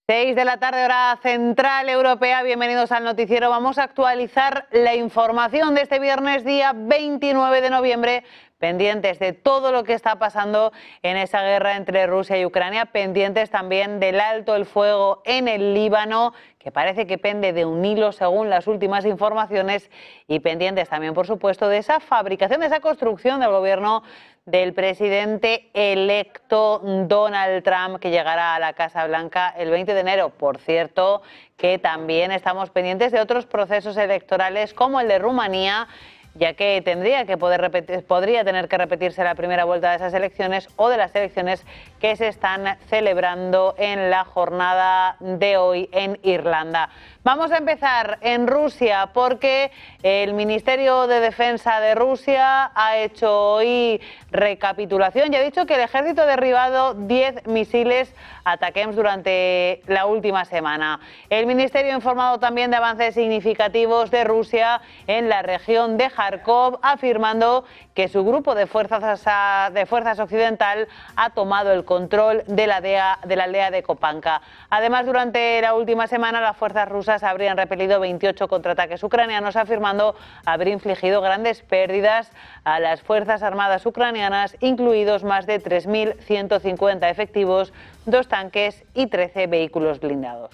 6 de la tarde, hora central europea. Bienvenidos al noticiero. Vamos a actualizar la información de este viernes, día 29 de noviembre, pendientes de todo lo que está pasando en esa guerra entre Rusia y Ucrania, pendientes también del alto el fuego en el Líbano, que parece que pende de un hilo según las últimas informaciones, y pendientes también, por supuesto, de esa fabricación, de esa construcción del gobierno del presidente electo Donald Trump, que llegará a la Casa Blanca el 20 de enero. Por cierto, que también estamos pendientes de otros procesos electorales como el de Rumanía, ya que podría tener que repetirse la primera vuelta de esas elecciones o de las elecciones que se están celebrando en la jornada de hoy en Irlanda. Vamos a empezar en Rusia porque el Ministerio de Defensa de Rusia ha hecho hoy recapitulación y ha dicho que el ejército ha derribado 10 misiles ATACMS durante la última semana. El Ministerio ha informado también de avances significativos de Rusia en la región de Kharkov, afirmando que su grupo de fuerzas occidental ha tomado el control de la aldea de Kopanka. Además, durante la última semana, las fuerzas rusas habrían repelido 28 contraataques ucranianos, afirmando haber infligido grandes pérdidas a las fuerzas armadas ucranianas, incluidos más de 3.150 efectivos, 2 tanques y 13 vehículos blindados.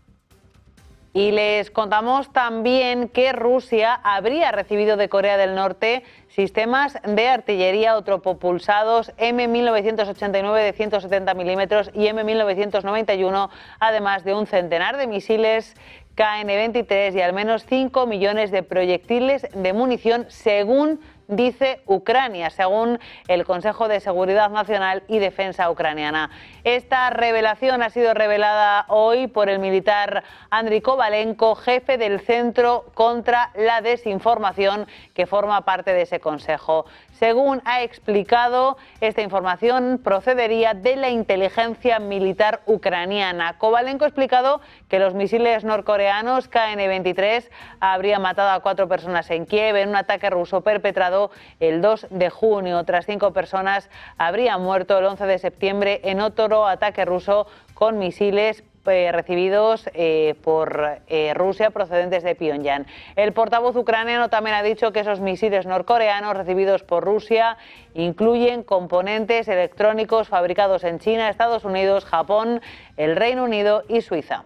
Y les contamos también que Rusia habría recibido de Corea del Norte sistemas de artillería autopropulsados M1989 de 170 milímetros y M1991, además de un centenar de misiles KN-23 y al menos 5 millones de proyectiles de munición, según dice Ucrania, según el Consejo de Seguridad Nacional y Defensa ucraniana. Esta revelación ha sido revelada hoy por el militar Andriy Kovalenko, jefe del Centro contra la Desinformación, que forma parte de ese consejo. Según ha explicado, esta información procedería de la inteligencia militar ucraniana. Kovalenko ha explicado que los misiles norcoreanos KN-23 habrían matado a 4 personas en Kiev en un ataque ruso perpetrado el 2 de junio. Otras 5 personas habrían muerto el 11 de septiembre en otro ataque ruso con misiles recibidos por Rusia procedentes de Pyongyang. El portavoz ucraniano también ha dicho que esos misiles norcoreanos recibidos por Rusia incluyen componentes electrónicos fabricados en China, Estados Unidos, Japón, el Reino Unido y Suiza.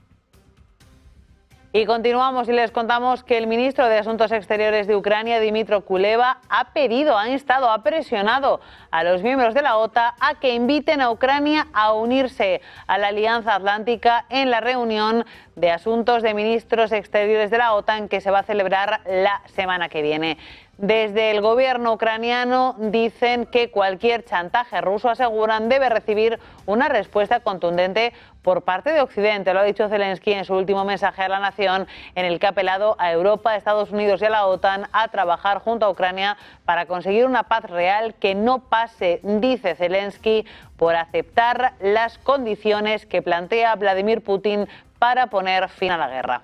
Y continuamos y les contamos que el ministro de Asuntos Exteriores de Ucrania, Dmytro Kuleba, ha instado, ha presionado a los miembros de la OTAN a que inviten a Ucrania a unirse a la Alianza Atlántica en la reunión de asuntos de ministros exteriores de la OTAN que se va a celebrar la semana que viene. Desde el gobierno ucraniano dicen que cualquier chantaje ruso, aseguran, debe recibir una respuesta contundente por parte de Occidente. Lo ha dicho Zelensky en su último mensaje a la nación, en el que ha apelado a Europa, a Estados Unidos y a la OTAN a trabajar junto a Ucrania para conseguir una paz real que no pase, dice Zelensky, por aceptar las condiciones que plantea Vladimir Putin para poner fin a la guerra.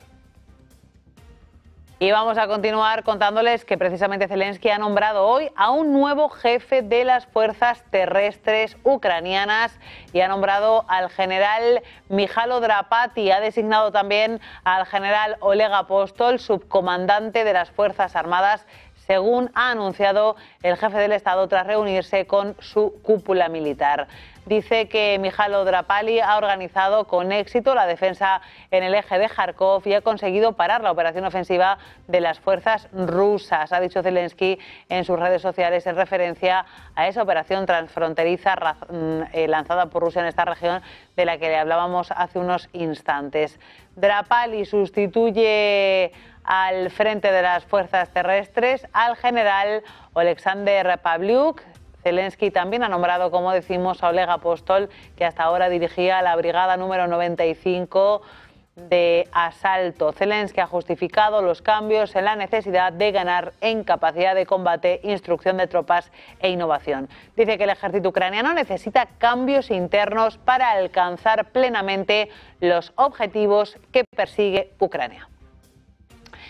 Y vamos a continuar contándoles que precisamente Zelensky ha nombrado hoy a un nuevo jefe de las fuerzas terrestres ucranianas y ha nombrado al general Mijailo Drapati. Ha designado también al general Oleg Apostol, subcomandante de las Fuerzas Armadas, según ha anunciado el jefe del Estado tras reunirse con su cúpula militar. Dice que Mijailo Drapati ha organizado con éxito la defensa en el eje de Kharkov y ha conseguido parar la operación ofensiva de las fuerzas rusas, ha dicho Zelensky en sus redes sociales en referencia a esa operación transfronteriza lanzada por Rusia en esta región de la que le hablábamos hace unos instantes. Drapati sustituye al frente de las fuerzas terrestres al general Oleksandr Pavlyuk. Zelensky también ha nombrado, como decimos, a Oleg Apostol, que hasta ahora dirigía la brigada número 95 de asalto. Zelensky ha justificado los cambios en la necesidad de ganar en capacidad de combate, instrucción de tropas e innovación. Dice que el ejército ucraniano necesita cambios internos para alcanzar plenamente los objetivos que persigue Ucrania.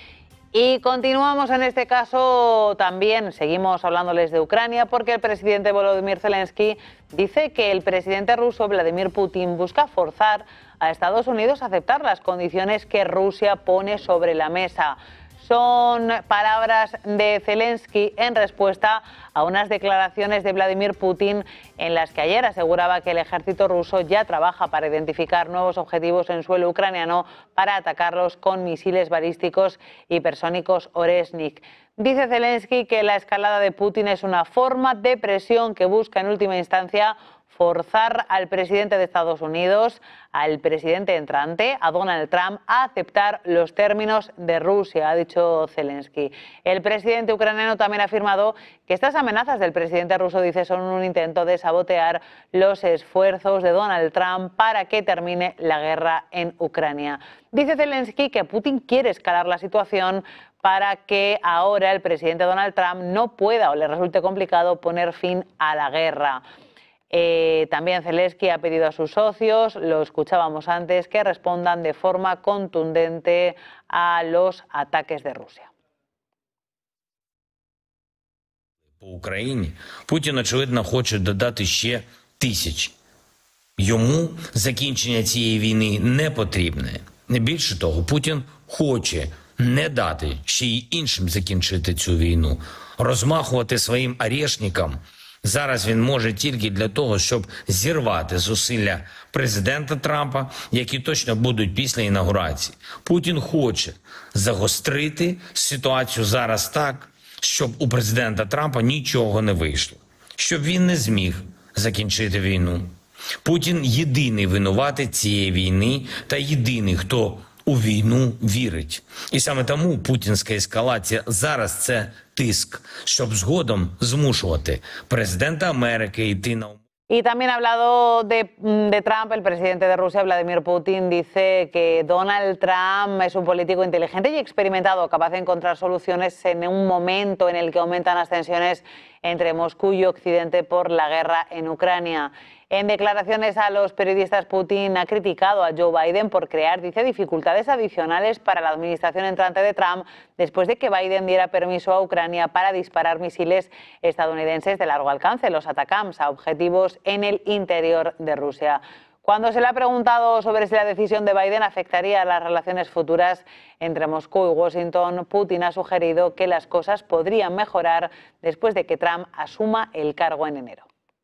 Y continuamos en este caso también, seguimos hablándoles de Ucrania, porque el presidente Volodymyr Zelensky dice que el presidente ruso Vladimir Putin busca forzar a Estados Unidos a aceptar las condiciones que Rusia pone sobre la mesa. Son palabras de Zelensky en respuesta a unas declaraciones de Vladimir Putin en las que ayer aseguraba que el ejército ruso ya trabaja para identificar nuevos objetivos en suelo ucraniano para atacarlos con misiles balísticos hipersónicos Oresnik. Dice Zelensky que la escalada de Putin es una forma de presión que busca en última instancia forzar al presidente de Estados Unidos, al presidente entrante, a Donald Trump, a aceptar los términos de Rusia, ha dicho Zelensky. El presidente ucraniano también ha afirmado que estas amenazas del presidente ruso, dice, son un intento de sabotear los esfuerzos de Donald Trump para que termine la guerra en Ucrania. Dice Zelensky que Putin quiere escalar la situación para que ahora el presidente Donald Trump no pueda o le resulte complicado poner fin a la guerra. También Zelensky ha pedido a sus socios, lo escuchábamos antes, que respondan de forma contundente a los ataques de Rusia. По Україні Путін, очевидно, хоче додати ще тисячі. Йому закінчення цієї війни не потрібне. Більше того, Путін хоче не дати ще й іншим закінчити цю війну. Розмахувати своїм орешникам зараз він може тільки для того, щоб зірвати зусилля президента Трампа, які точно будуть після інаугурації. Путін хоче загострити ситуацію зараз так, щоб у президента Трампа нічого не вийшло. Щоб він не зміг закінчити війну. Путін єдиний винуватець цієї війни та єдиний, хто у війну вірить. І саме тому путінська ескалація зараз – це тиск, щоб згодом змушувати президента Америки йти на... Y también ha hablado de Trump, el presidente de Rusia, Vladimir Putin, dice que Donald Trump es un político inteligente y experimentado, capaz de encontrar soluciones en un momento en el que aumentan las tensiones entre Moscú y Occidente por la guerra en Ucrania. En declaraciones a los periodistas, Putin ha criticado a Joe Biden por crear, dice, dificultades adicionales para la administración entrante de Trump después de que Biden diera permiso a Ucrania para disparar misiles estadounidenses de largo alcance, los ATACMS, a objetivos en el interior de Rusia. Cuando se le ha preguntado sobre si la decisión de Biden afectaría las relaciones futuras entre Moscú y Washington, Putin ha sugerido que las cosas podrían mejorar después de que Trump asuma el cargo en enero.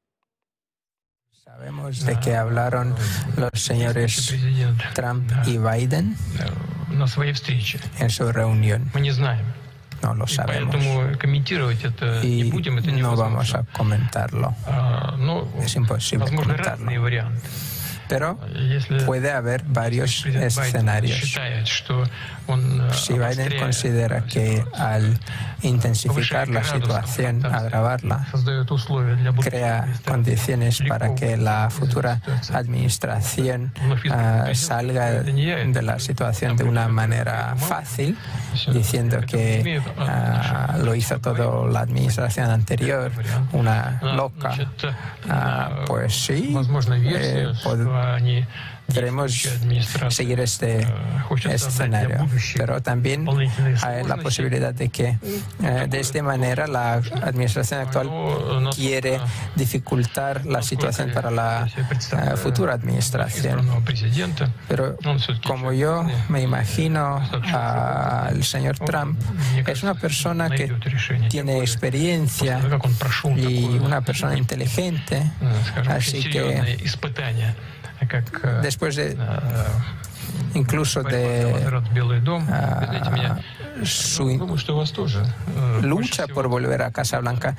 Sabemos de qué hablaron los señores Trump y Biden en su reunión. No lo sabemos y no vamos a comentarlo. Es imposible comentarlo. Pero puede haber varios escenarios. Si Biden considera que al intensificar la situación, agravarla, crea condiciones para que la futura administración salga de la situación de una manera fácil, diciendo que lo hizo todo la administración anterior, una loca, pues sí, queremos seguir este escenario, pero también hay la posibilidad de que de esta manera la administración actual quiere dificultar la situación para la futura administración. Pero como yo me imagino al señor Trump, es una persona que tiene experiencia y una persona inteligente, así que después de incluso de su lucha por volver a Casa Blanca,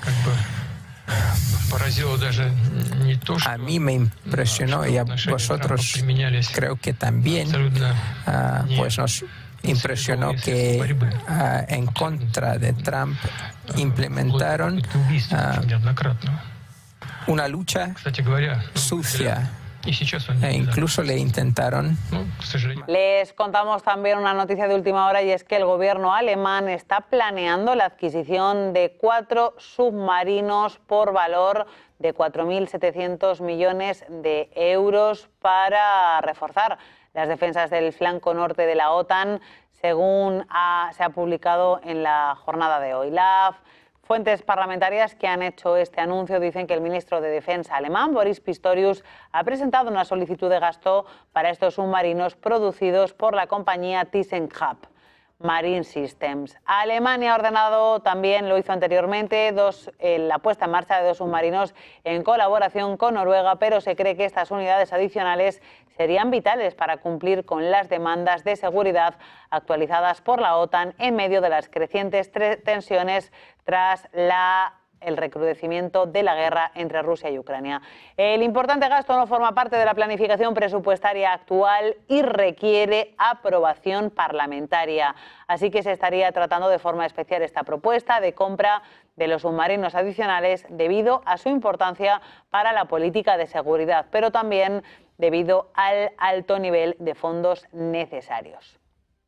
a mí me impresionó y a vosotros creo que también pues nos impresionó que en contra de Trump implementaron una lucha sucia. E incluso le intentaron. Les contamos también una noticia de última hora y es que el gobierno alemán está planeando la adquisición de 4 submarinos por valor de 4.700 millones de euros para reforzar las defensas del flanco norte de la OTAN. según se ha publicado en la jornada de hoy. Las fuentes parlamentarias que han hecho este anuncio dicen que el ministro de Defensa alemán, Boris Pistorius, ha presentado una solicitud de gasto para estos submarinos producidos por la compañía ThyssenKrupp Marine Systems. Alemania ha ordenado también, lo hizo anteriormente, la puesta en marcha de 2 submarinos en colaboración con Noruega, pero se cree que estas unidades adicionales serían vitales para cumplir con las demandas de seguridad actualizadas por la OTAN en medio de las crecientes tensiones tras el recrudecimiento de la guerra entre Rusia y Ucrania. El importante gasto no forma parte de la planificación presupuestaria actual y requiere aprobación parlamentaria. Así que se estaría tratando de forma especial esta propuesta de compra de los submarinos adicionales debido a su importancia para la política de seguridad, pero también debido al alto nivel de fondos necesarios.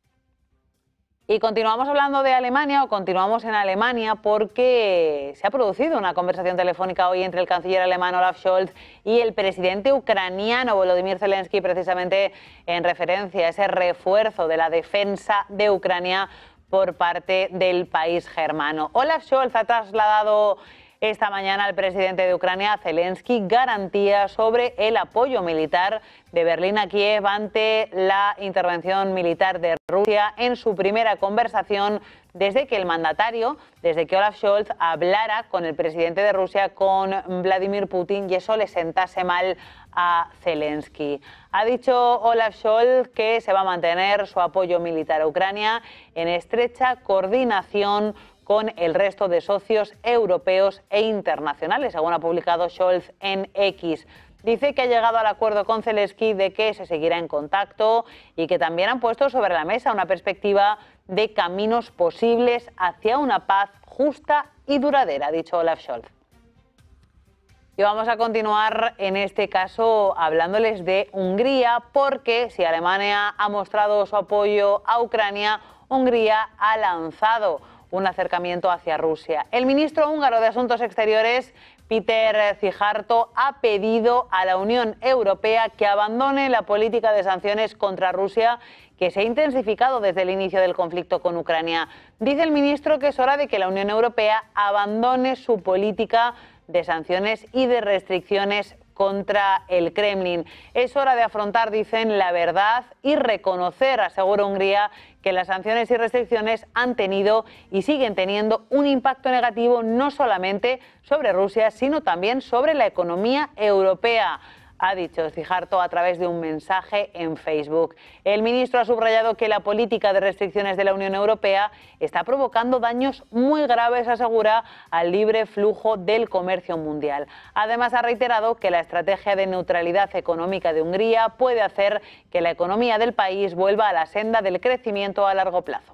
Y continuamos hablando de Alemania, o continuamos en Alemania, porque se ha producido una conversación telefónica hoy entre el canciller alemán Olaf Scholz y el presidente ucraniano Volodymyr Zelensky, precisamente en referencia a ese refuerzo de la defensa de Ucrania por parte del país germano. Olaf Scholz ha trasladado esta mañana al presidente de Ucrania, Zelensky, garantías sobre el apoyo militar de Berlín a Kiev ante la intervención militar de Rusia en su primera conversación desde que Olaf Scholz hablara con el presidente de Rusia, con Vladimir Putin, y eso le sentase mal a Zelensky. Ha dicho Olaf Scholz que se va a mantener su apoyo militar a Ucrania en estrecha coordinación con el resto de socios europeos e internacionales, según ha publicado Scholz en X. Dice que ha llegado al acuerdo con Zelensky de que se seguirá en contacto y que también han puesto sobre la mesa una perspectiva de caminos posibles hacia una paz justa y duradera, ha dicho Olaf Scholz. Y vamos a continuar en este caso hablándoles de Hungría, porque si Alemania ha mostrado su apoyo a Ucrania, Hungría ha lanzado un acercamiento hacia Rusia. El ministro húngaro de Asuntos Exteriores, Péter Szijjártó, ha pedido a la Unión Europea que abandone la política de sanciones contra Rusia que se ha intensificado desde el inicio del conflicto con Ucrania. Dice el ministro que es hora de que la Unión Europea abandone su política de sanciones y de restricciones contra el Kremlin. Es hora de afrontar, dicen, la verdad y reconocer, asegura Hungría, que las sanciones y restricciones han tenido y siguen teniendo un impacto negativo no solamente sobre Rusia, sino también sobre la economía europea, ha dicho Szijjártó a través de un mensaje en Facebook. El ministro ha subrayado que la política de restricciones de la Unión Europea está provocando daños muy graves, asegura, al libre flujo del comercio mundial. Además, ha reiterado que la estrategia de neutralidad económica de Hungría puede hacer que la economía del país vuelva a la senda del crecimiento a largo plazo.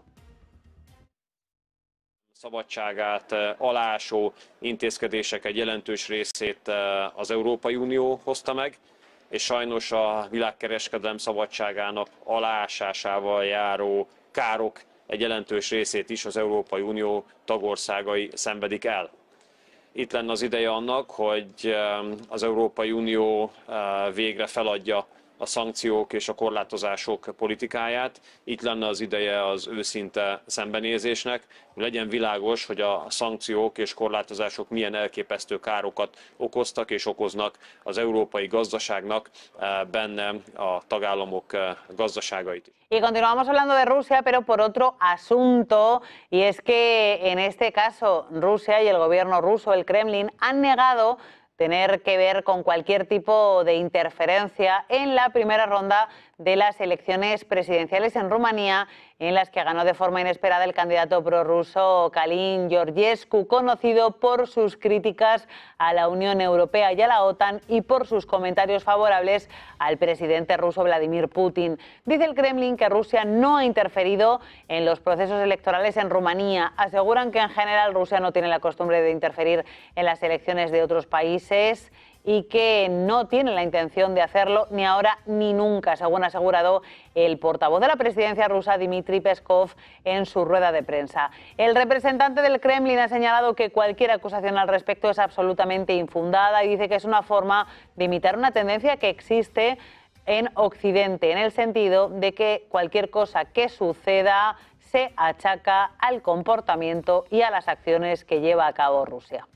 Szabadságát aláásó intézkedések egy jelentős részét az Európai Unió hozta meg, és sajnos a világkereskedelem szabadságának aláásásával járó károk egy jelentős részét is az Európai Unió tagországai szenvedik el. Itt lenne az ideje annak, hogy az Európai Unió végre feladja a szankciók és a korlátozások politikáját. Itt lenne az ideje az őszinte szembenézésnek, hogy legyen világos, hogy a szankciók és korlátozások milyen elképesztő károkat okoztak és okoznak az európai gazdaságnak, benne a tagállamok gazdaságait. Y continuamos hablando de Rusia, pero por otro asunto, y es que en este caso Rusia y el gobierno ruso, el Kremlin, han negado tener que ver con cualquier tipo de interferencia en la primera ronda de las elecciones presidenciales en Rumanía, en las que ganó de forma inesperada el candidato prorruso Călin Georgescu, conocido por sus críticas a la Unión Europea y a la OTAN y por sus comentarios favorables al presidente ruso Vladimir Putin. Dice el Kremlin que Rusia no ha interferido en los procesos electorales en Rumanía. Aseguran que en general Rusia no tiene la costumbre de interferir en las elecciones de otros países y que no tiene la intención de hacerlo ni ahora ni nunca, según ha asegurado el portavoz de la presidencia rusa, Dmitry Peskov, en su rueda de prensa. El representante del Kremlin ha señalado que cualquier acusación al respecto es absolutamente infundada y dice que es una forma de imitar una tendencia que existe en Occidente, en el sentido de que cualquier cosa que suceda se achaca al comportamiento y a las acciones que lleva a cabo Rusia.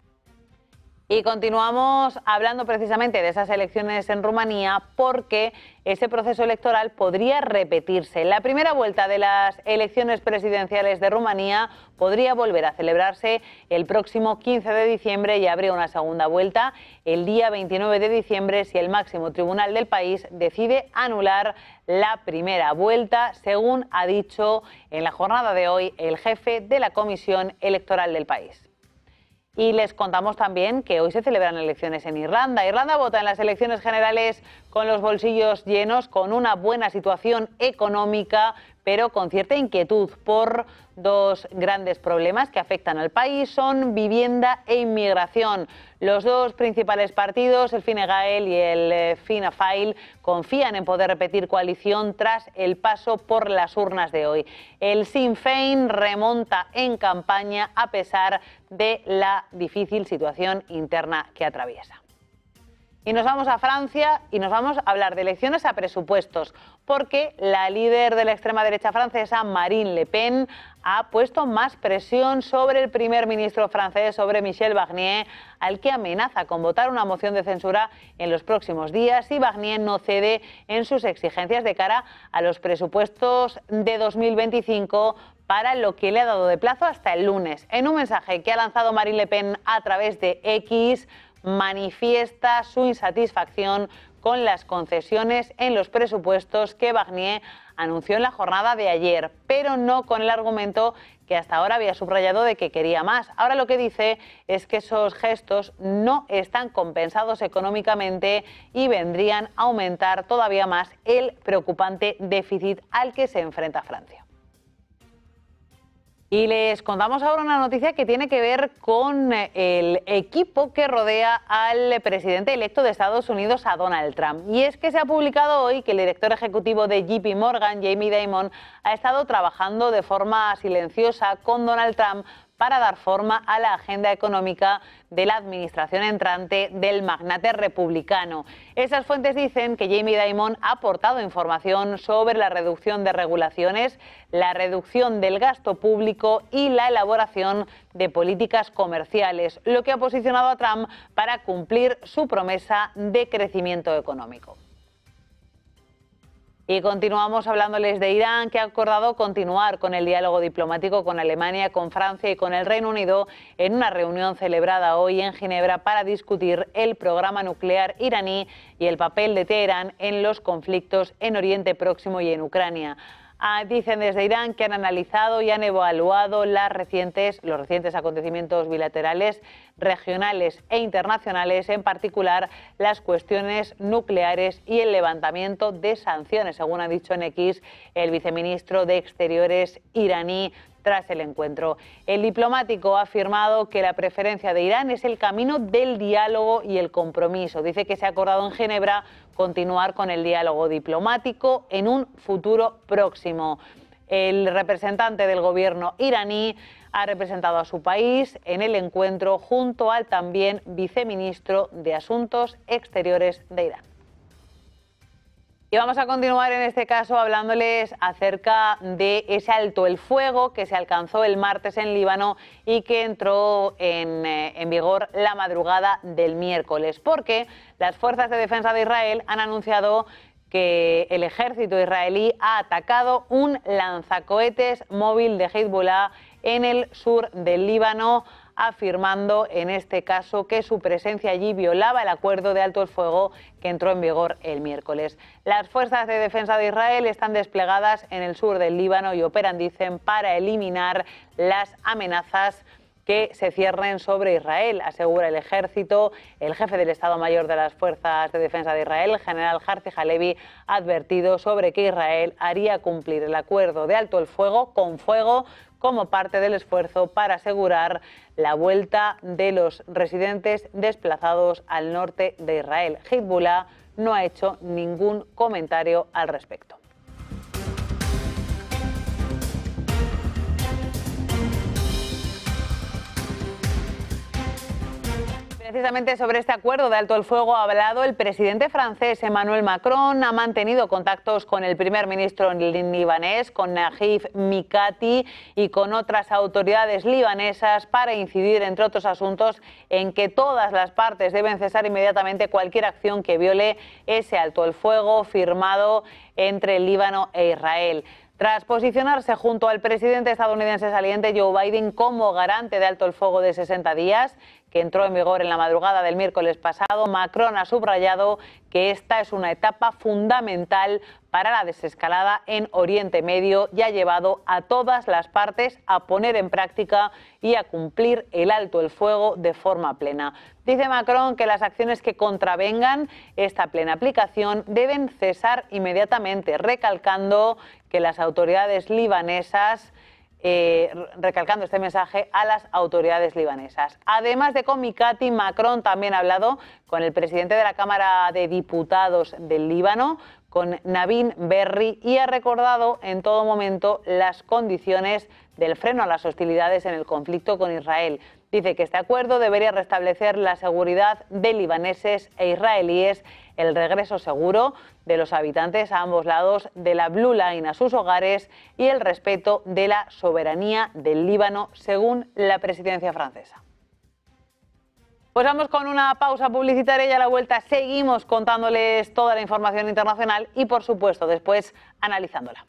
Y continuamos hablando precisamente de esas elecciones en Rumanía porque ese proceso electoral podría repetirse. La primera vuelta de las elecciones presidenciales de Rumanía podría volver a celebrarse el próximo 15 de diciembre y habría una segunda vuelta el día 29 de diciembre si el máximo tribunal del país decide anular la primera vuelta, según ha dicho en la jornada de hoy el jefe de la Comisión Electoral del país. Y les contamos también que hoy se celebran elecciones en Irlanda. Irlanda vota en las elecciones generales con los bolsillos llenos, con una buena situación económica, pero con cierta inquietud por dos grandes problemas que afectan al país, son vivienda e inmigración. Los dos principales partidos, el Fine Gael y el Fianna Fáil, confían en poder repetir coalición tras el paso por las urnas de hoy. El Sinn Féin remonta en campaña a pesar de la difícil situación interna que atraviesa. Y nos vamos a Francia y nos vamos a hablar de elecciones a presupuestos, porque la líder de la extrema derecha francesa, Marine Le Pen, ha puesto más presión sobre el primer ministro francés, sobre Michel Barnier, al que amenaza con votar una moción de censura en los próximos días si Barnier no cede en sus exigencias de cara a los presupuestos de 2025, para lo que le ha dado de plazo hasta el lunes. En un mensaje que ha lanzado Marine Le Pen a través de X, manifiesta su insatisfacción con las concesiones en los presupuestos que Barnier anunció en la jornada de ayer, pero no con el argumento que hasta ahora había subrayado de que quería más. Ahora lo que dice es que esos gestos no están compensados económicamente y vendrían a aumentar todavía más el preocupante déficit al que se enfrenta Francia. Y les contamos ahora una noticia que tiene que ver con el equipo que rodea al presidente electo de Estados Unidos, a Donald Trump. Y es que se ha publicado hoy que el director ejecutivo de JP Morgan, Jamie Dimon, ha estado trabajando de forma silenciosa con Donald Trump para dar forma a la agenda económica de la administración entrante del magnate republicano. Esas fuentes dicen que Jamie Dimon ha aportado información sobre la reducción de regulaciones, la reducción del gasto público y la elaboración de políticas comerciales, lo que ha posicionado a Trump para cumplir su promesa de crecimiento económico. Y continuamos hablándoles de Irán, que ha acordado continuar con el diálogo diplomático con Alemania, con Francia y con el Reino Unido en una reunión celebrada hoy en Ginebra para discutir el programa nuclear iraní y el papel de Teherán en los conflictos en Oriente Próximo y en Ucrania. Dicen desde Irán que han analizado y han evaluado los recientes acontecimientos bilaterales, regionales e internacionales, en particular las cuestiones nucleares y el levantamiento de sanciones, según ha dicho en X el viceministro de Exteriores iraní tras el encuentro. El diplomático ha afirmado que la preferencia de Irán es el camino del diálogo y el compromiso. Dice que se ha acordado en Ginebra continuar con el diálogo diplomático en un futuro próximo. El representante del gobierno iraní ha representado a su país en el encuentro junto al también viceministro de Asuntos Exteriores de Irán. Y vamos a continuar en este caso hablándoles acerca de ese alto el fuego que se alcanzó el martes en Líbano y que entró en vigor la madrugada del miércoles, porque las fuerzas de defensa de Israel han anunciado que el ejército israelí ha atacado un lanzacohetes móvil de Hezbollah en el sur del Líbano, afirmando en este caso que su presencia allí violaba el acuerdo de alto el fuego que entró en vigor el miércoles. Las fuerzas de defensa de Israel están desplegadas en el sur del Líbano y operan, dicen, para eliminar las amenazas que se ciernen sobre Israel, asegura el ejército. El jefe del Estado Mayor de las Fuerzas de Defensa de Israel, el general Herzi Halevi, ha advertido sobre que Israel haría cumplir el acuerdo de alto el fuego con fuego como parte del esfuerzo para asegurar la vuelta de los residentes desplazados al norte de Israel. Hezbollah no ha hecho ningún comentario al respecto. El Precisamente sobre este acuerdo de alto el fuego ha hablado el presidente francés Emmanuel Macron. Ha mantenido contactos con el primer ministro libanés, con Najib Mikati, y con otras autoridades libanesas para incidir, entre otros asuntos, en que todas las partes deben cesar inmediatamente cualquier acción que viole ese alto el fuego firmado entre el Líbano e Israel. Tras posicionarse junto al presidente estadounidense saliente Joe Biden como garante de alto el fuego de 60 días, que entró en vigor en la madrugada del miércoles pasado, Macron ha subrayado que esta es una etapa fundamental para la desescalada en Oriente Medio y ha llevado a todas las partes a poner en práctica y a cumplir el alto el fuego de forma plena. Dice Macron que las acciones que contravengan esta plena aplicación deben cesar inmediatamente, recalcando que las autoridades libanesas recalcando este mensaje a las autoridades libanesas. Además de con Mikati, Macron también ha hablado con el presidente de la Cámara de Diputados del Líbano, con Navin Berri, y ha recordado en todo momento las condiciones del freno a las hostilidades en el conflicto con Israel. Dice que este acuerdo debería restablecer la seguridad de libaneses e israelíes, el regreso seguro de los habitantes a ambos lados de la Blue Line a sus hogares y el respeto de la soberanía del Líbano, según la presidencia francesa. Pues vamos con una pausa publicitaria y a la vuelta seguimos contándoles toda la información internacional y, por supuesto, después analizándola.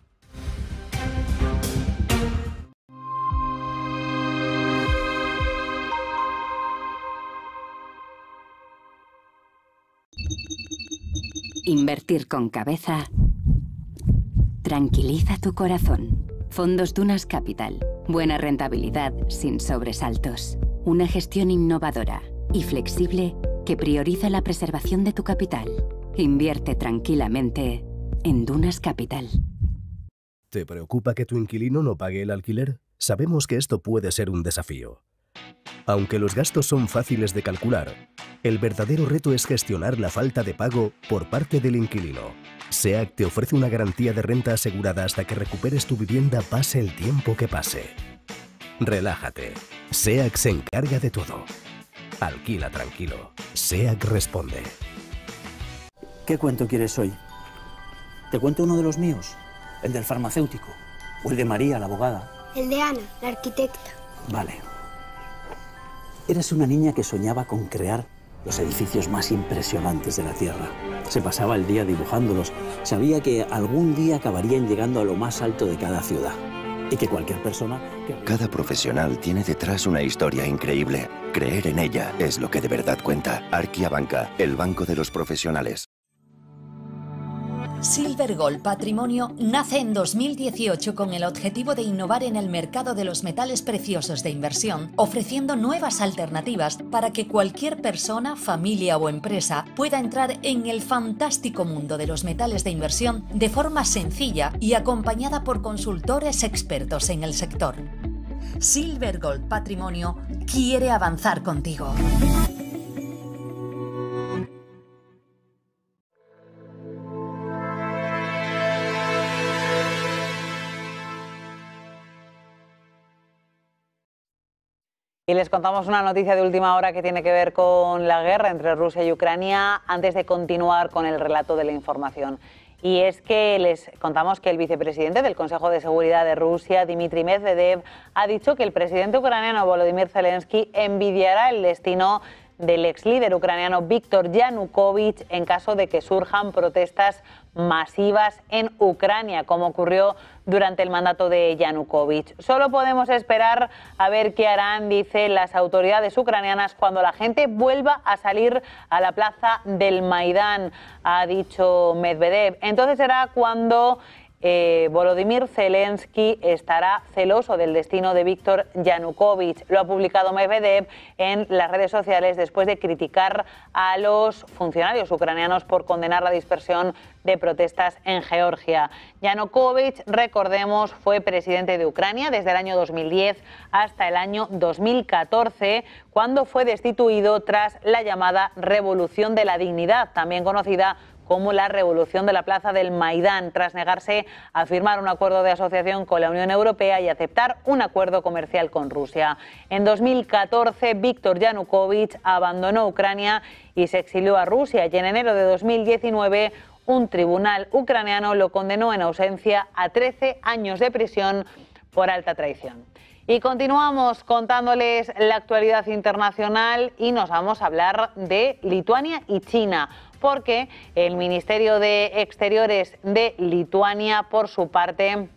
Invertir con cabeza tranquiliza tu corazón. Fondos Dunas Capital. Buena rentabilidad sin sobresaltos. Una gestión innovadora y flexible que prioriza la preservación de tu capital. Invierte tranquilamente en Dunas Capital. ¿Te preocupa que tu inquilino no pague el alquiler? Sabemos que esto puede ser un desafío. Aunque los gastos son fáciles de calcular, el verdadero reto es gestionar la falta de pago por parte del inquilino. SEAC te ofrece una garantía de renta asegurada hasta que recuperes tu vivienda, pase el tiempo que pase. Relájate. SEAC se encarga de todo. Alquila tranquilo. SEAC responde. ¿Qué cuento quieres hoy? ¿Te cuento uno de los míos? ¿El del farmacéutico? ¿O el de María, la abogada? El de Ana, la arquitecta. Vale. Eras una niña que soñaba con crear los edificios más impresionantes de la Tierra. Se pasaba el día dibujándolos. Sabía que algún día acabarían llegando a lo más alto de cada ciudad. Y que cualquier persona... Cada profesional tiene detrás una historia increíble. Creer en ella es lo que de verdad cuenta. Arquia Banca, el banco de los profesionales. Silver Gold Patrimonio nace en 2018 con el objetivo de innovar en el mercado de los metales preciosos de inversión, ofreciendo nuevas alternativas para que cualquier persona, familia o empresa pueda entrar en el fantástico mundo de los metales de inversión de forma sencilla y acompañada por consultores expertos en el sector. Silver Gold Patrimonio quiere avanzar contigo. Y les contamos una noticia de última hora que tiene que ver con la guerra entre Rusia y Ucrania antes de continuar con el relato de la información. Y es que les contamos que el vicepresidente del Consejo de Seguridad de Rusia, Dmitry Medvedev, ha dicho que el presidente ucraniano Volodymyr Zelensky envidiará el destino del ex líder ucraniano Viktor Yanukovych en caso de que surjan protestas masivas en Ucrania, como ocurrió durante el mandato de Yanukovych. Solo podemos esperar a ver qué harán, dice, las autoridades ucranianas cuando la gente vuelva a salir a la plaza del Maidán, ha dicho Medvedev. Entonces será cuando Volodymyr Zelensky estará celoso del destino de Viktor Yanukovych. Lo ha publicado Medvedev en las redes sociales después de criticar a los funcionarios ucranianos por condenar la dispersión de protestas en Georgia. Yanukovych, recordemos, fue presidente de Ucrania desde el año 2010 hasta el año 2014, cuando fue destituido tras la llamada Revolución de la Dignidad, también conocida como la revolución de la plaza del Maidán, tras negarse a firmar un acuerdo de asociación con la Unión Europea y aceptar un acuerdo comercial con Rusia. En 2014, Víktor Yanukovych abandonó Ucrania y se exilió a Rusia, y en enero de 2019 un tribunal ucraniano lo condenó en ausencia a 13 años de prisión por alta traición. Y continuamos contándoles la actualidad internacional y nos vamos a hablar de Lituania y China, porque el Ministerio de Exteriores de Lituania, por su parte,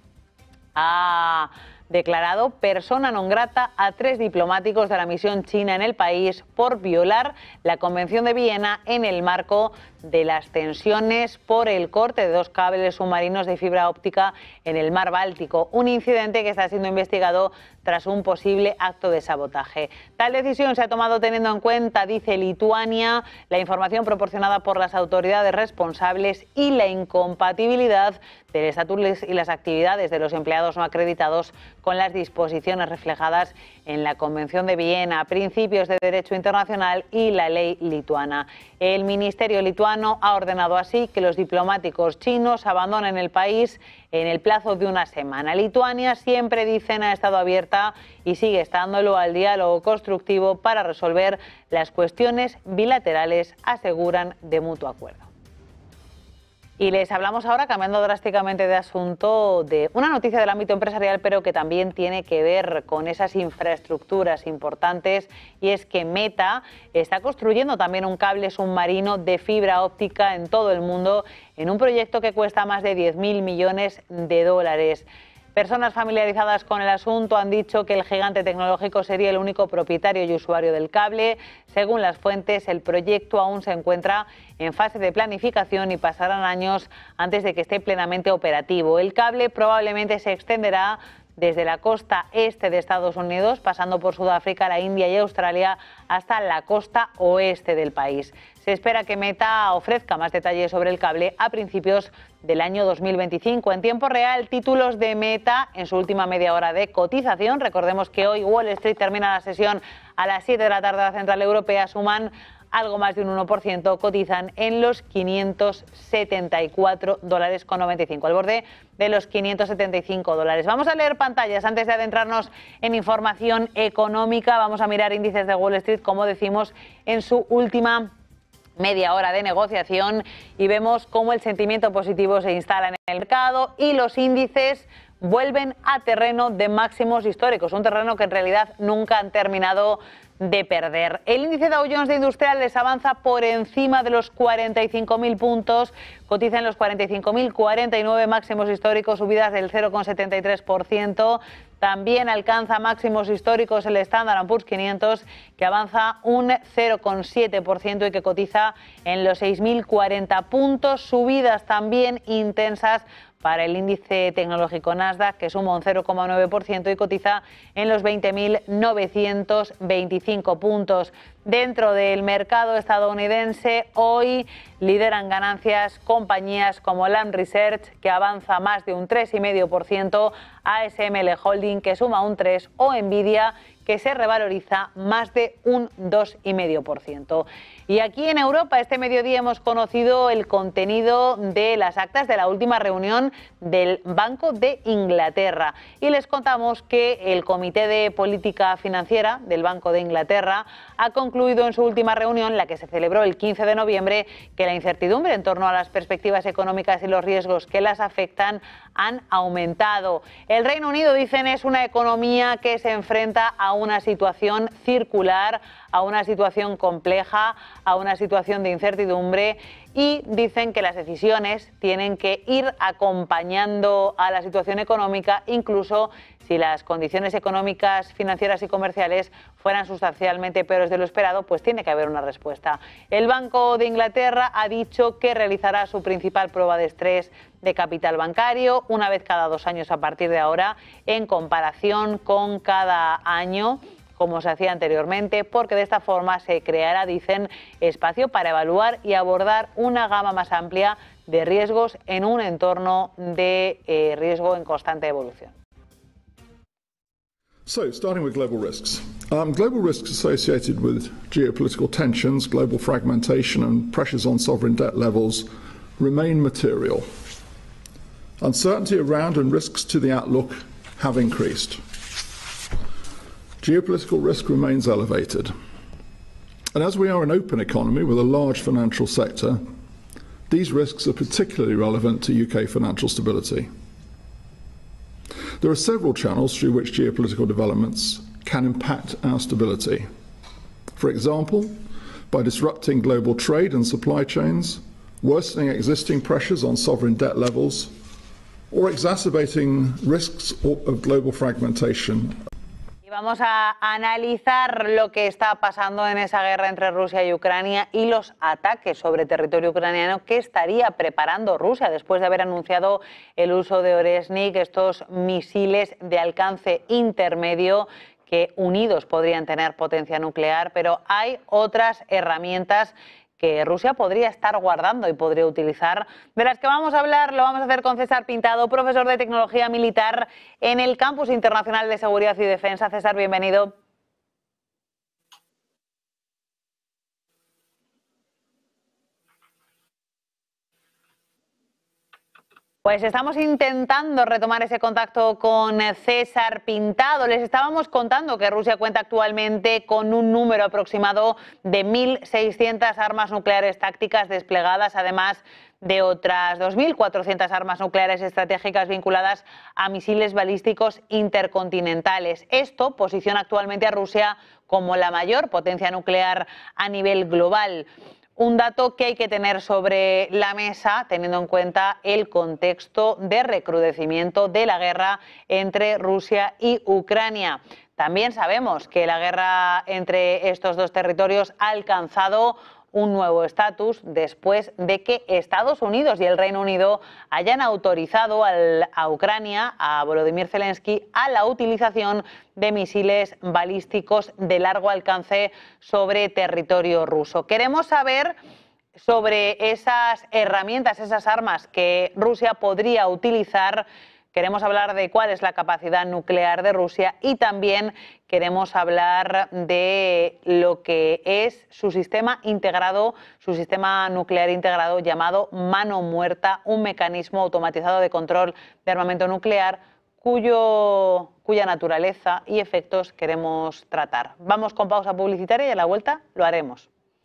ha declarado persona non grata a 3 diplomáticos de la misión china en el país por violar la Convención de Viena en el marco de las tensiones por el corte de 2 cables submarinos de fibra óptica en el mar Báltico, un incidente que está siendo investigado tras un posible acto de sabotaje. Tal decisión se ha tomado teniendo en cuenta, dice Lituania, la información proporcionada por las autoridades responsables y la incompatibilidad del estatus y las actividades de los empleados no acreditados con las disposiciones reflejadas en la Convención de Viena, principios de derecho internacional y la ley lituana. El Ministerio lituano ha ordenado así que los diplomáticos chinos abandonen el país en el plazo de una semana. Lituania, siempre dicen, ha estado abierta y sigue estándolo al diálogo constructivo para resolver las cuestiones bilaterales, aseguran, de mutuo acuerdo. Y les hablamos ahora, cambiando drásticamente de asunto, de una noticia del ámbito empresarial, pero que también tiene que ver con esas infraestructuras importantes, y es que Meta está construyendo también un cable submarino de fibra óptica en todo el mundo, en un proyecto que cuesta más de 10.000 millones de dólares. Personas familiarizadas con el asunto han dicho que el gigante tecnológico sería el único propietario y usuario del cable. Según las fuentes, el proyecto aún se encuentra en fase de planificación y pasarán años antes de que esté plenamente operativo. El cable probablemente se extenderá desde la costa este de Estados Unidos, pasando por Sudáfrica, la India y Australia, hasta la costa oeste del país. Se espera que Meta ofrezca más detalles sobre el cable a principios del año 2025. En tiempo real, títulos de Meta en su última media hora de cotización. Recordemos que hoy Wall Street termina la sesión a las 7 de la tarde de la Central Europea. Suman algo más de un 1%, cotizan en los $574,95, al borde de los $575. Vamos a leer pantallas antes de adentrarnos en información económica. Vamos a mirar índices de Wall Street, como decimos, en su última media hora de negociación, y vemos cómo el sentimiento positivo se instala en el mercado y los índices vuelven a terreno de máximos históricos, un terreno que en realidad nunca han terminado de perder. El índice Dow Jones de Industriales avanza por encima de los 45.000 puntos, cotiza en los 45.049, máximos históricos, subidas del 0,73%. También alcanza máximos históricos el Standard & Poor's 500, que avanza un 0,7% y que cotiza en los 6.040 puntos. Subidas también intensas para el índice tecnológico Nasdaq, que suma un 0,9% y cotiza en los 20.925 puntos. Dentro del mercado estadounidense, hoy lideran ganancias compañías como Lam Research, que avanza más de un 3,5%, ASML Holding, que suma un 3%, o Nvidia, que se revaloriza más de un 2,5%. Y aquí en Europa, este mediodía hemos conocido el contenido de las actas de la última reunión del Banco de Inglaterra. Y les contamos que el Comité de Política Financiera del Banco de Inglaterra ha concluido en su última reunión, la que se celebró el 15 de noviembre, que la incertidumbre en torno a las perspectivas económicas y los riesgos que las afectan han aumentado. El Reino Unido, dicen, es una economía que se enfrenta a una situación circular, a una situación compleja, a una situación de incertidumbre, y dicen que las decisiones tienen que ir acompañando a la situación económica, incluso si las condiciones económicas, financieras y comerciales fueran sustancialmente peores de lo esperado, pues tiene que haber una respuesta. El Banco de Inglaterra ha dicho que realizará su principal prueba de estrés de capital bancario una vez cada 2 años a partir de ahora, en comparación con cada año, como se hacía anteriormente, porque de esta forma se creará, dicen, espacio para evaluar y abordar una gama más amplia de riesgos en un entorno de riesgo en constante evolución. So, starting with global risks. Global risks associated with geopolitical tensions, global fragmentation and pressures on sovereign debt levels remain material. Uncertainty around and risks to the outlook have increased. Geopolitical risk remains elevated. And as we are an open economy with a large financial sector, these risks are particularly relevant to UK financial stability. There are several channels through which geopolitical developments can impact our stability. For example, by disrupting global trade and supply chains, worsening existing pressures on sovereign debt levels, or exacerbating risks of global fragmentation. Vamos a analizar lo que está pasando en esa guerra entre Rusia y Ucrania y los ataques sobre territorio ucraniano que estaría preparando Rusia después de haber anunciado el uso de Oresnik, estos misiles de alcance intermedio que unidos podrían tener potencia nuclear, pero hay otras herramientas que Rusia podría estar guardando y podría utilizar, de las que vamos a hablar. Lo vamos a hacer con César Pintado, profesor de Tecnología Militar en el Campus Internacional de Seguridad y Defensa. César, bienvenido. Pues estamos intentando retomar ese contacto con César Pintado. Les estábamos contando que Rusia cuenta actualmente con un número aproximado de 1.600 armas nucleares tácticas desplegadas, además de otras 2.400 armas nucleares estratégicas vinculadas a misiles balísticos intercontinentales. Esto posiciona actualmente a Rusia como la mayor potencia nuclear a nivel global. Un dato que hay que tener sobre la mesa, teniendo en cuenta el contexto de recrudecimiento de la guerra entre Rusia y Ucrania. También sabemos que la guerra entre estos dos territorios ha alcanzado un nuevo estatus después de que Estados Unidos y el Reino Unido hayan autorizado a Ucrania, a Volodymyr Zelensky, a la utilización de misiles balísticos de largo alcance sobre territorio ruso. Queremos saber sobre esas herramientas, esas armas que Rusia podría utilizar. Queremos hablar de cuál es la capacidad nuclear de Rusia y también queremos hablar de lo que es su sistema integrado, su sistema nuclear integrado llamado Mano Muerta, un mecanismo automatizado de control de armamento nuclear cuya naturaleza y efectos queremos tratar. Vamos con pausa publicitaria y a la vuelta lo haremos.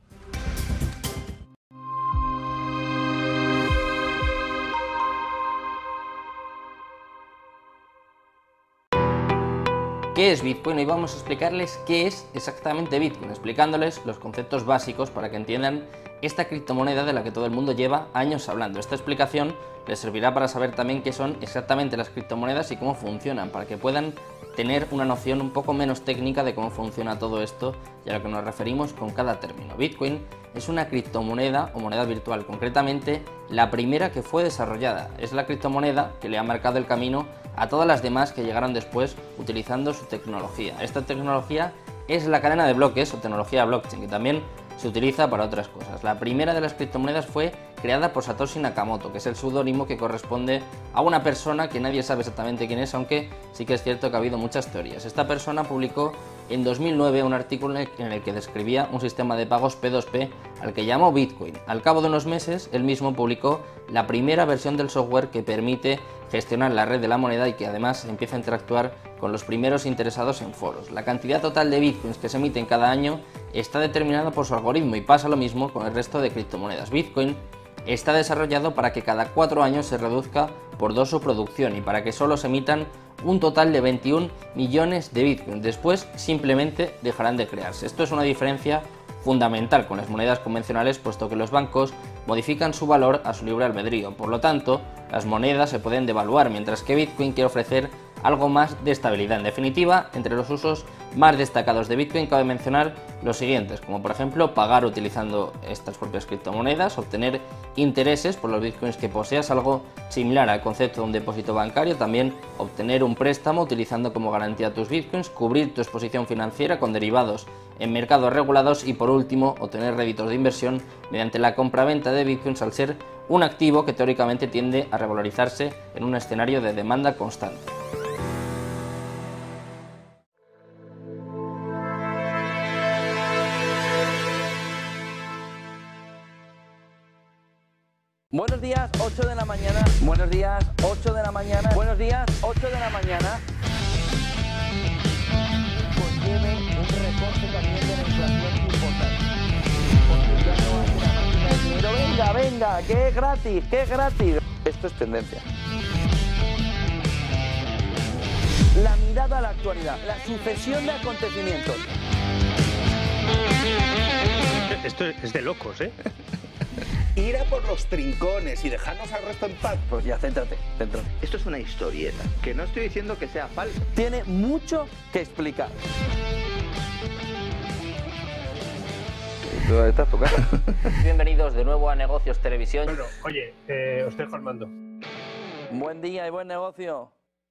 ¿Qué es Bitcoin? Hoy vamos a explicarles qué es exactamente Bitcoin, explicándoles los conceptos básicos para que entiendan esta criptomoneda de la que todo el mundo lleva años hablando. Esta explicación les servirá para saber también qué son exactamente las criptomonedas y cómo funcionan, para que puedan tener una noción un poco menos técnica de cómo funciona todo esto y a lo que nos referimos con cada término. Bitcoin es una criptomoneda o moneda virtual, concretamente la primera que fue desarrollada. Es la criptomoneda que le ha marcado el camino a todas las demás que llegaron después utilizando su tecnología. Esta tecnología es la cadena de bloques o tecnología blockchain, que también se utiliza para otras cosas. La primera de las criptomonedas fue creada por Satoshi Nakamoto, que es el seudónimo que corresponde a una persona que nadie sabe exactamente quién es, aunque sí que es cierto que ha habido muchas teorías. Esta persona publicó en 2009 un artículo en el que describía un sistema de pagos P2P al que llamó Bitcoin. Al cabo de unos meses, él mismo publicó la primera versión del software que permite gestionar la red de la moneda y que además empieza a interactuar con los primeros interesados en foros. La cantidad total de bitcoins que se emiten cada año está determinada por su algoritmo y pasa lo mismo con el resto de criptomonedas. Bitcoin está desarrollado para que cada 4 años se reduzca por 2 su producción y para que solo se emitan un total de 21 millones de bitcoins. Después simplemente dejarán de crearse. Esto es una diferencia fundamental con las monedas convencionales, puesto que los bancos modifican su valor a su libre albedrío. Por lo tanto, las monedas se pueden devaluar, mientras que Bitcoin quiere ofrecer algo más de estabilidad. En definitiva, entre los usos más destacados de Bitcoin cabe mencionar los siguientes, como por ejemplo pagar utilizando estas propias criptomonedas, obtener intereses por los bitcoins que poseas, algo similar al concepto de un depósito bancario, también obtener un préstamo utilizando como garantía tus bitcoins, cubrir tu exposición financiera con derivados en mercados regulados y por último obtener réditos de inversión mediante la compra-venta de bitcoins, al ser un activo que teóricamente tiende a revalorizarse en un escenario de demanda constante. Buenos días, 8 de la mañana. Buenos días, 8 de la mañana. Buenos días, 8 de la mañana. Conlleve un recorte también de la inflación importante. Porque ya no hay una máquina de dinero. Venga, venga, que es gratis, que es gratis. Esto es tendencia. La mirada a la actualidad, la sucesión de acontecimientos. Esto es de locos, ¿eh? Ir a por los trincones y dejarnos al resto en paz. Pues ya, céntrate. Esto es una historieta, que no estoy diciendo que sea falsa. Tiene mucho que explicar. ¿Está tu cara? Bienvenidos de nuevo a Negocios Televisión. Bueno, oye, os dejo al mando. Buen día y buen negocio.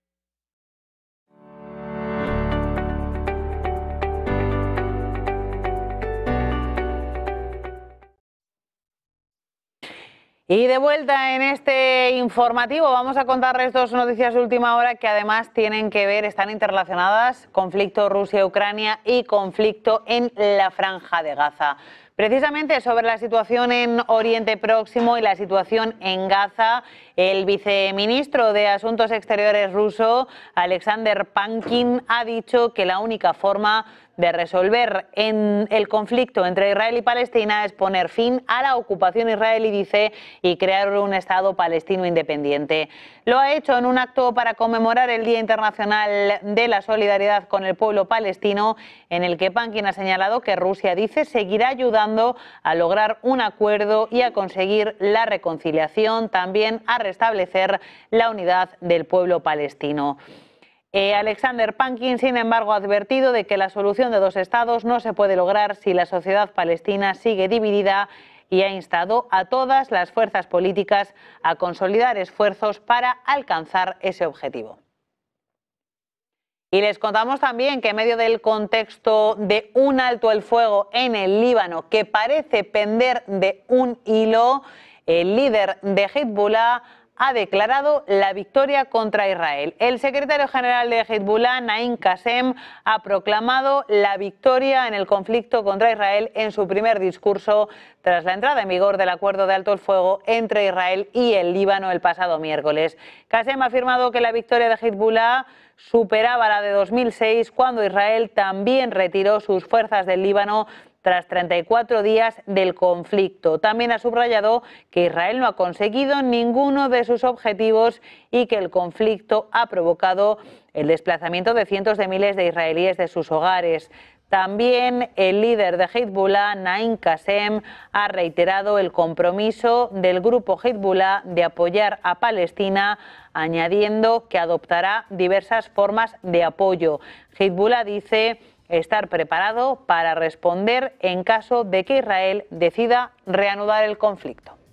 Y de vuelta en este informativo vamos a contarles dos noticias de última hora que además tienen que ver, están interrelacionadas, conflicto Rusia-Ucrania y conflicto en la Franja de Gaza. Precisamente sobre la situación en Oriente Próximo y la situación en Gaza, el viceministro de Asuntos Exteriores ruso, Alexander Pankin, ha dicho que la única forma de resolver el conflicto entre Israel y Palestina es poner fin a la ocupación israelí, dice, y crear un Estado palestino independiente. Lo ha hecho en un acto para conmemorar el Día Internacional de la Solidaridad con el pueblo palestino, en el que Pankin ha señalado que Rusia, dice, seguirá ayudando a lograr un acuerdo y a conseguir la reconciliación, también a restablecer la unidad del pueblo palestino. Alexander Pankin, sin embargo, ha advertido de que la solución de dos estados no se puede lograr si la sociedad palestina sigue dividida y ha instado a todas las fuerzas políticas a consolidar esfuerzos para alcanzar ese objetivo. Y les contamos también que en medio del contexto de un alto el fuego en el Líbano que parece pender de un hilo, el líder de Hezbollah ha declarado la victoria contra Israel. El secretario general de Hezbollah, Naim Qassem, ha proclamado la victoria en el conflicto contra Israel en su primer discurso tras la entrada en vigor del acuerdo de alto el fuego entre Israel y el Líbano el pasado miércoles. Qassem ha afirmado que la victoria de Hezbollah superaba la de 2006, cuando Israel también retiró sus fuerzas del Líbano tras 34 días del conflicto. También ha subrayado que Israel no ha conseguido ninguno de sus objetivos y que el conflicto ha provocado el desplazamiento de cientos de miles de israelíes de sus hogares. También el líder de Hezbollah, Naim Qassem, ha reiterado el compromiso del grupo Hezbollah de apoyar a Palestina, añadiendo que adoptará diversas formas de apoyo. Hezbollah dice estar preparado para responder en caso de que Israel decida reanudar el conflicto.